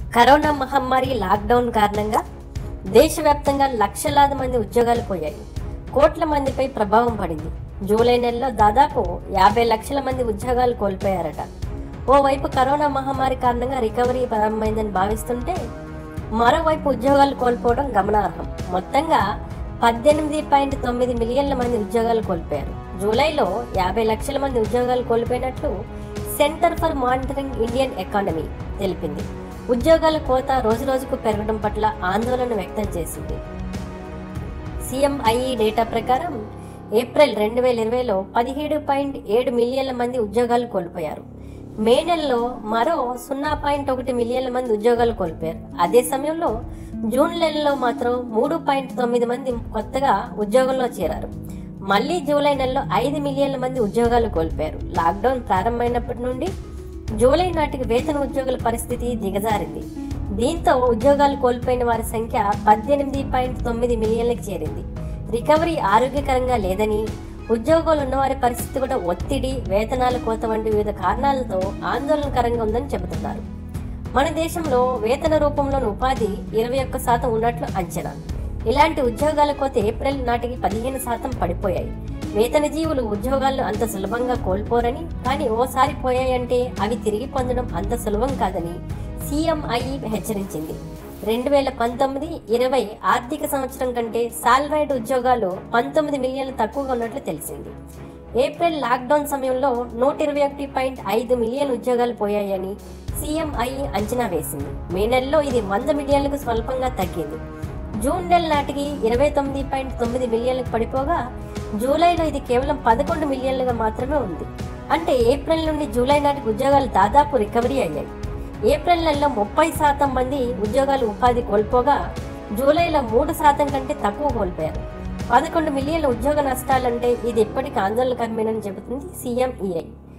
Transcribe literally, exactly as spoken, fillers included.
Corona మహమ్మారి lockdown కారణంగా దేశవ్యాప్తంగా లక్షలాది మంది ఉద్యోగాలు పోయాయి. కోట్ల మందిపై ప్రభావం పడింది. జూలై నెలలో దాదాపు యాభై లక్షల మంది ఉద్యోగాలు కోల్పోయారట. ఓవైపు కరోనా మహమ్మారి కారణంగా రికవరీ ప్రారంభమైందని భావిస్తుంటే, మరోవైపు ఉద్యోగాలు కోల్పోవడం గమనార్హం. మొత్తంగా పద్దెనిమిది పాయింట్ తొమ్మిది మిలియన్ల మంది ఉద్యోగాలు కోల్పోయారు. జూలైలో యాభై లక్షల మంది ఉద్యోగాలు కోల్పోయినట్లు center for monitoring Indian economy తెలిపింది. ఉద్యోగాల కోత రోజురోజుకు పెరగడం పట్ల ఆందోళన వ్యక్తం చేసింది. సిఎంఐఈ డేటా ప్రకారం ఏప్రిల్ రెండు వేల ఇరవైలో పదిహేడు పాయింట్ ఏడు మిలియన్ల మంది ఉద్యోగాలు కోల్పోయారు. మే నెలలో మరో సున్నా పాయింట్ ఒకటి మిలియన్ల మంది ఉద్యోగాలు కోల్పోయారు. అదే సమయంలో జూన్ నెలలో మాత్రం మూడు పాయింట్ తొమ్మిది మంది కొత్తగా ఉద్యోగంలో చేరారు. మళ్లీ జూలై నెలలో ఐదు మిలియన్ల మంది ఉద్యోగాలు కోల్పోయారు. లాక్డౌన్ ప్రారంభమైనప్పటి నుండి జూలై నాటికి వేతన ఉద్యోగుల పరిస్థితి దిగజారింది. దీంతో ఉద్యోగాలు కోల్పోయిన వారి సంఖ్య పద్దెనిమిది పాయింట్ తొమ్మిది మిలియన్లకు చేరింది. రికవరీ ఆరోగ్యకరంగా లేదని, ఉద్యోగాలు ఉన్నవారి పరిస్థితి కూడా ఒత్తిడి, వేతనాల కోత వంటి వివిధ కారణాలతో ఆందోళనకరంగా ఉందని చెబుతున్నారు. మన దేశంలో వేతన రూపంలోని ఉపాధి ఇరవై ఒక్క శాతం ఉన్నట్లు అంచనా. ఇలాంటి ఉద్యోగాల కోత ఏప్రిల్ నాటికి పదిహేను శాతం పడిపోయాయి. వేతన జీవులు ఉద్యోగాలను అంత సులభంగా కోల్పోరని, కానీ ఓసారి పోయాయంటే అవి తిరిగి పొందడం అంత సులభం కాదని సిఎంఐఈ హెచ్చరించింది. రెండు వేల పంతొమ్మిది ఇరవై ఆర్థిక సంవత్సరం కంటే సాలరీడ్ ఉద్యోగాలు పంతొమ్మిది మిలియన్లు తక్కువగా ఉన్నట్లు తెలిసింది. ఏప్రిల్ లాక్డౌన్ సమయంలో నూట ఇరవై ఒకటి పాయింట్ ఐదు మిలియన్ ఉద్యోగాలు పోయాయని సిఎంఐఈ అంచనా వేసింది. మే నెలలో ఇది వంద మిలియన్లకు స్వల్పంగా తగ్గింది. జూన్ నెల నాటికి ఇరవై తొమ్మిది పాయింట్ తొమ్మిది మిలియన్లకు పడిపోగా, జూలైలో ఇది కేవలం పదకొండు మిలియన్లుగా మాత్రమే ఉంది. అంటే ఏప్రిల్ నుండి జూలై నాటికి ఉద్యోగాలు దాదాపు రికవరీ అయ్యాయి. ఏప్రిల్ నెలలో ముప్పై శాతం మంది ఉద్యోగాలు ఉపాధి కోల్పోగా, జూలైలో మూడు శాతం కంటే తక్కువ కోల్పోయారు. పదకొండు మిలియన్ల ఉద్యోగ నష్టాలంటే ఇది ఇప్పటికీ ఆందోళనకరమేనని చెబుతుంది సిఎంఈఐ.